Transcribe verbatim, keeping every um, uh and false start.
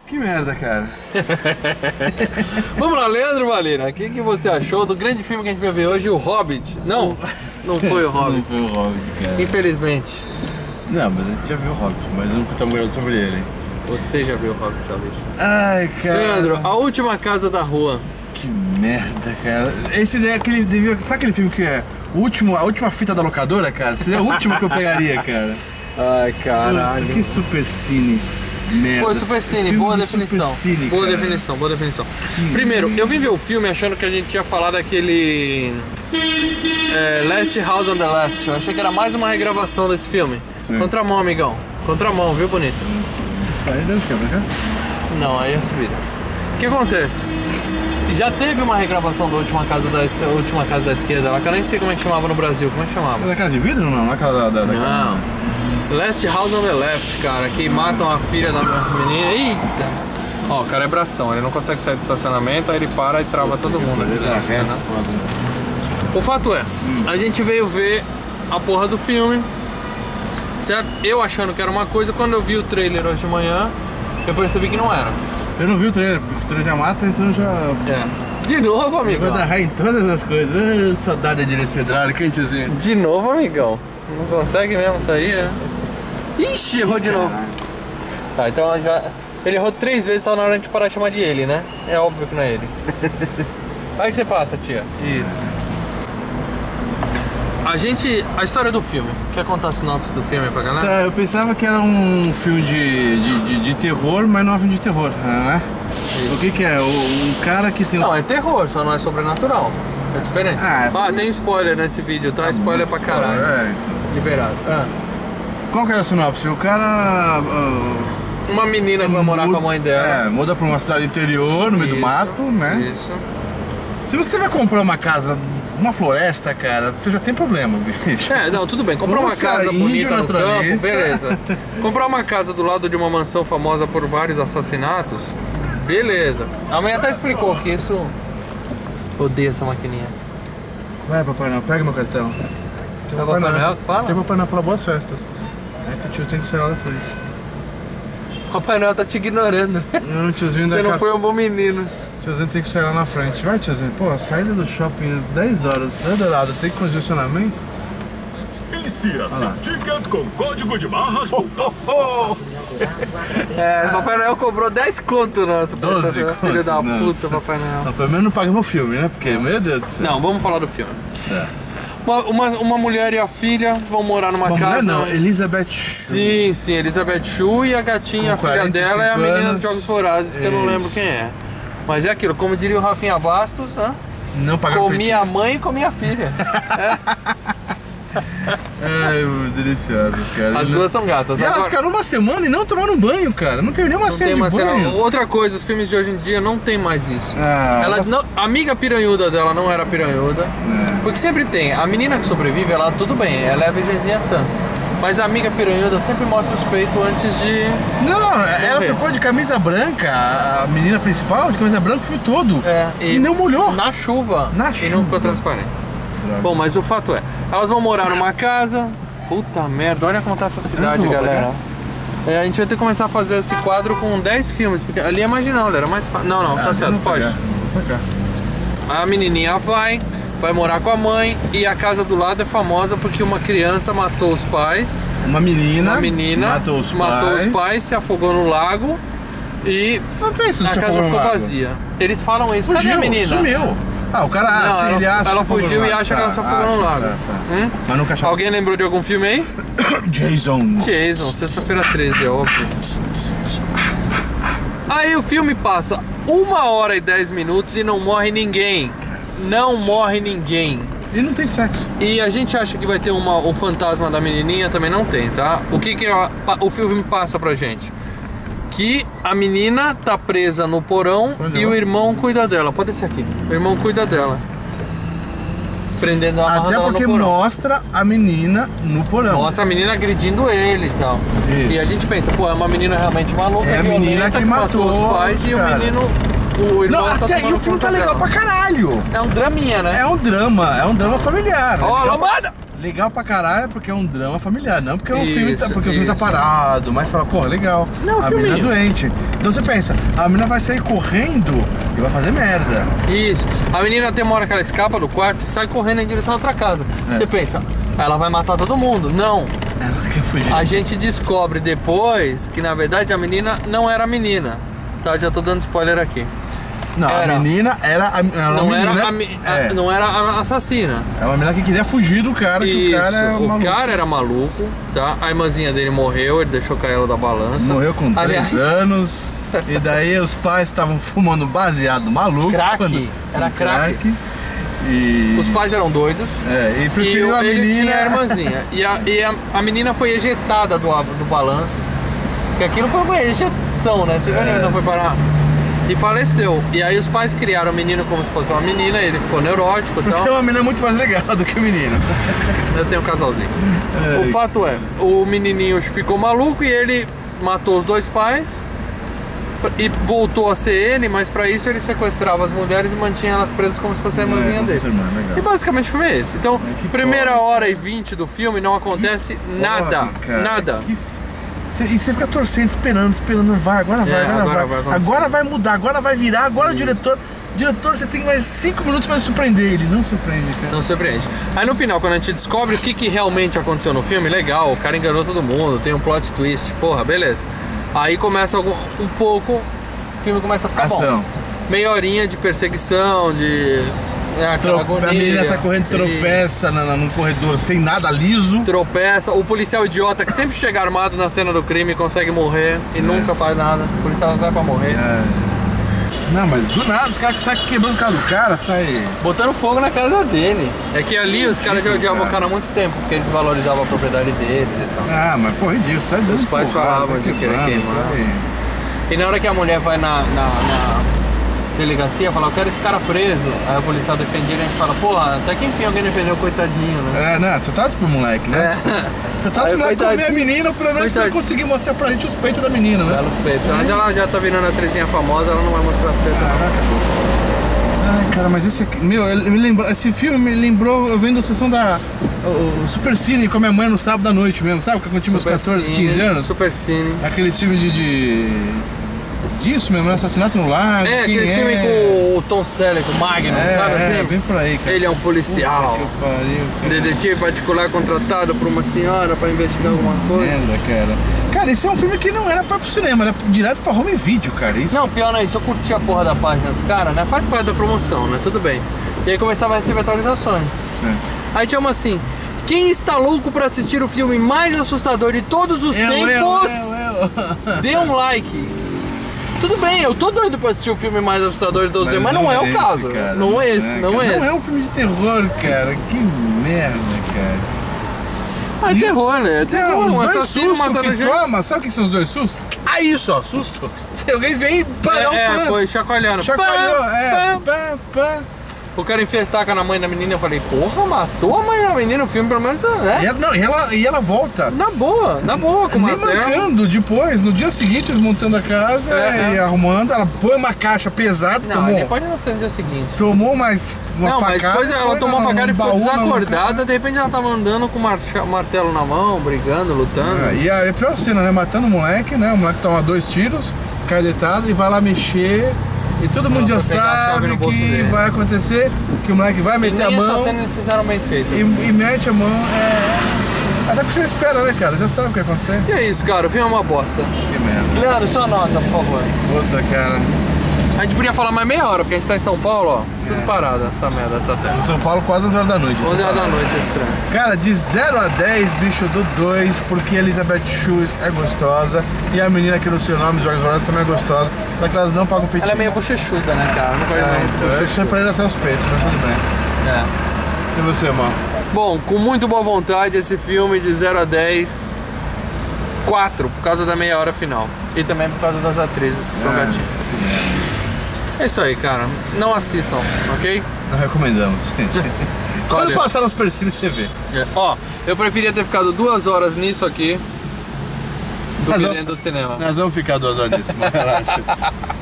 Que merda, cara. Vamos lá, Leandro Valina, o que, que você achou do grande filme que a gente vai ver hoje, O Hobbit? Não, não foi O Hobbit. Não foi O Hobbit, cara. Infelizmente. Não, mas a gente já viu O Hobbit, mas não estamos gravando sobre ele. Você já viu O Hobbit, Salvador? Ai, cara. Leandro, A Última Casa da Rua. Que merda, cara. Esse é aquele. Devia, sabe aquele filme que é o último, a última fita da locadora, cara? Seria a última que eu pegaria, cara. Ai, caralho. Que super cine. Merda. Pô, super cine, boa definição. Cine, boa cara. definição, boa definição. Primeiro, eu vim ver o filme achando que a gente ia falar daquele é, Last House on the Left. Eu achei que era mais uma regravação desse filme. Sim. Contramão, amigão. Contramão, viu, bonito? Isso aí deve quebrar, cara? Não, aí é subida. O que acontece? Já teve uma regravação da última casa da, última casa da esquerda lá, que eu nem sei como é que chamava no Brasil. Como é que chamava? É da casa de vidro ou não? Não é aquela da, da, da Não. casa... Last House on the Left, cara, que matam a filha da menina. Eita! Ó, o cara é bração, ele não consegue sair do estacionamento, aí ele para e trava todo mundo. Ele é ré, né? O fato é, hum. a gente veio ver a porra do filme, certo? Eu achando que era uma coisa, quando eu vi o trailer hoje de manhã, eu percebi que não era. Eu não vi o trailer, porque o trailer já mata, então já... É. De novo, amigão. Vai dar raio em todas as coisas. Ah, saudade da direção hidráulica, hein, tiozinho? De novo, amigão. Não consegue mesmo sair, né? Ixi, errou de novo. Tá, então já... Ele errou três vezes, tá na hora de parar de chamar de ele, né? É óbvio que não é ele. Aí que você passa, tia. Isso. A gente... A história do filme. Quer contar a sinopse do filme pra galera? Tá, eu pensava que era um filme de, de, de, de terror, mas não é um filme de terror, né? Isso. O que que é? O, um cara que tem... Não, é terror, só não é sobrenatural. É diferente. Ah, ah tem spoiler nesse vídeo, tá? Spoiler pra caralho. É. Liberado. Ah. Qual que é a sinopse? O cara... Uh, uma menina que vai morar muda, com a mãe dela. É, muda pra uma cidade interior, no meio isso, do mato, né? Isso. Se você vai comprar uma casa, uma floresta, cara, você já tem problema, bicho. É, não, tudo bem. Comprar uma casa bonita no campo, beleza. Comprar uma casa do lado de uma mansão famosa por vários assassinatos, beleza. A mãe até explicou que isso... Odeio essa maquininha. Vai, Papai Noel, pega meu cartão. É o Papai Noel que fala? Tem Papai Noel para boas festas. É que o tio tem que sair lá da frente. Papai Noel tá te ignorando. Não, tiozinho da Você não cap... foi um bom menino. Tiozinho tem que sair lá na frente. Vai, tiozinho. Pô, a saída do shopping às dez horas. Adorado, tem congestionamento? Insira seu ticket com código de barras. Oh, oh, oh. É, Papai Noel cobrou dez conto nosso. doze conto? Filho da não, puta, Papai Noel. Não, pelo menos não paga meu filme, né? Porque, meu Deus do céu. Não, vamos falar do filme. É. Uma, uma, uma mulher e a filha vão morar numa uma casa... Mulher não, Elizabeth Shue. Sim, sim, Elizabeth Shue e a gatinha, com a filha dela é a menina anos. dos Jogos Vorazes, que eu não lembro quem é. Mas é aquilo, como diria o Rafinha Bastos, né? Não pagar comia a mãe e comia a filha. É. Ai, delicioso, cara. As não... duas são gatas. E elas Agora... ficaram uma semana e não tomaram banho, cara. Não teve nenhuma não cena tem uma de banho. Cena... Outra coisa, os filmes de hoje em dia não tem mais isso. Ah, ela elas... não... A amiga piranhuda dela não era piranhuda. É. Porque sempre tem. A menina que sobrevive, ela tudo bem, ela é a virgenzinha santa. Mas a amiga piranhuda sempre mostra os peitos antes de... Não, ela ficou de camisa branca, a menina principal de camisa branca o filme todo. É, e, e não molhou. Na chuva. Na e chuva. não ficou transparente. Droga. Bom, mas o fato é, elas vão morar numa casa... Puta merda, olha como tá essa cidade, galera. É, a gente vai ter que começar a fazer esse quadro com dez filmes, porque ali é mais não, era mais fácil. Não, não, tá ah, certo, não pode. A menininha vai, vai morar com a mãe e a casa do lado é famosa porque uma criança matou os pais. Uma menina, uma menina matou os matou pais. os pais, se afogou no lago e não tem isso, a casa ficou vazia. Eles falam isso, fugiu, cadê a menina? Sumiu. Ah, o cara, não, assim, ela, ele acha ela fugiu e acha tá, que ela se afogou no lago. Tá, tá. Hum? Mas nunca achava. Alguém lembrou de algum filme aí? Jason. Jason, sexta-feira treze, é óbvio. Aí o filme passa uma hora e dez minutos e não morre ninguém. Não morre ninguém. E não tem sexo. E a gente acha que vai ter uma, o fantasma da menininha, também não tem, tá? O que que a, o filme passa pra gente? Que a menina tá presa no porão e o irmão cuida dela. Pode ser aqui. O irmão cuida dela. Prendendo ela. Até porque mostra a menina no porão. Mostra a menina agredindo ele e tal. Isso. E a gente pensa, pô, é uma menina realmente maluca, é a menina que, que matou, matou os pais cara. E o menino. O irmão não, tá até aí o filme tá legal dela. pra caralho. É um draminha, né? É um drama, é um drama familiar. Ó, oh, lombada! Legal pra caralho porque é um drama familiar, não porque, é um filme, tá- Isso, porque o filme tá isso. parado, mas fala, pô, legal. Não, a menina é filminho. doente. Então você pensa, a menina vai sair correndo e vai fazer merda. Isso. A menina tem uma hora que ela escapa do quarto e sai correndo em direção a outra casa. É. Você pensa, ela vai matar todo mundo. Não. Ela quer fugir. A gente descobre depois que na verdade a menina não era a menina. Tá, já tô dando spoiler aqui. Não, era. a menina era a, era Não uma era, menina, a, mi- a- é, não era a assassina. é uma menina que queria fugir do cara, que Isso, o cara é o maluco. cara era maluco, tá? A irmãzinha dele morreu, ele deixou cair ela da balança. Morreu com Aliás, três anos. E daí os pais estavam fumando baseado maluco. Crack, quando- era com crack. E, Os pais eram doidos. é, e E preferiu o- a ele menina. tinha a irmãzinha. E, a, e a, a menina foi ejetada do, do balanço. Porque aquilo foi uma ejeção, né? Você viu onde não foi parar? E faleceu. E aí os pais criaram o menino como se fosse uma menina, ele ficou neurótico e Porque tal. uma menina é muito mais legal do que o menino. Eu tenho um casalzinho. É. O fato é, o menininho ficou maluco e ele matou os dois pais e voltou a ser ele, mas pra isso ele sequestrava as mulheres e mantinha elas presas como se fosse a irmãzinha É, dele. irmã, legal. E basicamente o filme é esse. Então, que primeira pobre. hora e vinte do filme não acontece nada. Pobre, cara. Nada. Que Cê- E você fica torcendo, esperando, esperando, vai, agora vai, É, agora, agora vai. vai acontecer. Agora vai mudar, agora vai virar, agora o diretor. Diretor, você tem mais cinco minutos para surpreender ele. Não surpreende, cara. Não surpreende. Aí no final, quando a gente descobre o que, que realmente aconteceu no filme, legal, o cara enganou todo mundo, tem um plot twist, porra, beleza. Aí começa algum- um pouco, o filme começa a ficar Ação. bom. Meia horinha de perseguição, de... É, aquela Tro- agonia, a menina sai correndo, e tropeça na- na- no corredor sem nada liso. tropeça. O policial idiota que sempre chega armado na cena do crime consegue morrer e nunca faz nada. O policial sai pra morrer. É. Não, mas do nada, os caras saem quebrando o carro do cara, sai. Botando fogo na casa dele. É que ali os caras já odiavam o cara há muito tempo, porque eles valorizavam a propriedade deles e tal. Ah, mas pô, ridículo, sai dando Os pais porrada, falavam sai de querer quebrando, queimar. sai. E na hora que a mulher vai na, na, na delegacia, fala, eu quero esse cara preso. Aí o policial defende ele e a gente fala, porra, até que enfim alguém defendeu o coitadinho, né? É, não, você torce pro moleque, né? Você torce Aí, pro moleque comer a coitadinho. menina, pelo menos pra Coitadinho. conseguir mostrar pra gente os peitos da menina, né? Belos peitos. Onde ela já tá virando atrizinha famosa, ela não vai mostrar as tetas. não. Ai, cara, mas esse aqui, meu, ele me lembrou, esse filme me lembrou eu vendo a sessão da o, o Super Cine com a minha mãe no sábado à noite mesmo, sabe? Quando eu tinha meus Super catorze, Cine, quinze anos. Super Cine. Aquele filme de, de. Disso mesmo, Assassinato no Lago. É, quem aquele é? filme com o Tom Selleck, o Magnum, É, sabe é, assim? bem por aí, cara. Ele é um policial. Puta que pariu, cara. Detetive particular contratado por uma senhora pra investigar alguma coisa. Merda, cara. Cara, esse é um filme que não era pra pro cinema, era direto pra home video, cara. Isso. Não, pior não é isso, eu curti a porra da página dos caras, né? Faz parte da promoção, né? Tudo bem. E aí começava a receber atualizações. É. Aí tinha uma assim, quem está louco pra assistir o filme mais assustador de todos os Eu, eu, tempos, eu, eu. dê um like. Tudo bem, eu tô doido pra assistir o filme mais assustador de todos os tempos, mas não é o esse, caso. cara. Não é esse, não cara. é esse. Não é um filme de terror, cara. Que merda, cara. Ah, é E- terror, né? É terror, Não, os um dois assassino sustos matando que gente. toma, sabe o que são os dois sustos? Ah, isso, ó, susto. Se alguém vem e pá, dá um É, é, plano. foi chacoalhando. Chacoalhou, Pá, é. pá. Pá, pá. O cara enfia a estaca na mãe da menina, eu falei, porra, matou a mãe da menina, o filme pelo menos E é. ela, não, e ela, e ela volta. Na boa, na boa, com Nem martelo. mancando, depois, no dia seguinte, eles montando a casa É, e é. arrumando. Ela põe uma caixa pesada, Não, tomou, ele pode não ser no dia seguinte. tomou mais uma Não, facada. mas coisa, ela foi tomou num uma facada e ficou baú, num- desacordada, de repente ela tava andando com o marcha- martelo na mão, brigando, lutando. É, e a, a pior cena, né? Matando o moleque, né? O moleque toma dois tiros, cai deitado e vai lá mexer. E todo mundo Ela já foi pegar a chave sabe no bolso que dele. vai acontecer, que o moleque vai E meter a nem essa mão cena eles fizeram bem feito. e, e mete a mão. É... Até que você espera, né, cara? Você sabe o que vai acontecer. E é isso, cara, o filme é uma bosta. Que merda. Leandro, sua nota, por favor. Puta, cara. A gente podia falar mais meia hora, porque a gente tá em São Paulo, ó. Tudo É. parado, essa merda, essa terra. Em São Paulo, quase onze horas da noite. onze horas da noite, esse trânsito. Cara, de zero a dez, bicho, do dois, porque a Elizabeth Shue é gostosa e a menina aqui no seu nome, Jogos Vorazes, também é gostosa. Só que elas não pagam peitinho. Ela é meio bochechuda, né, cara? Não gosto É, muito então, eu bochechuda. surpreendo até os peitos, mas tudo bem. É. E você, irmão? Bom, com muito boa vontade, esse filme de zero a dez, quatro, por causa da meia hora final. E também por causa das atrizes, que são É. gatinhas. É isso aí, cara. Não assistam, ok? Nós recomendamos, gente. Quando Valeu. passar nos percílios, você vê. É. Ó, eu preferia ter ficado duas horas nisso aqui do Mas que eu- dentro do cinema. Nós vamos ficar duas horas nisso, mas relaxa.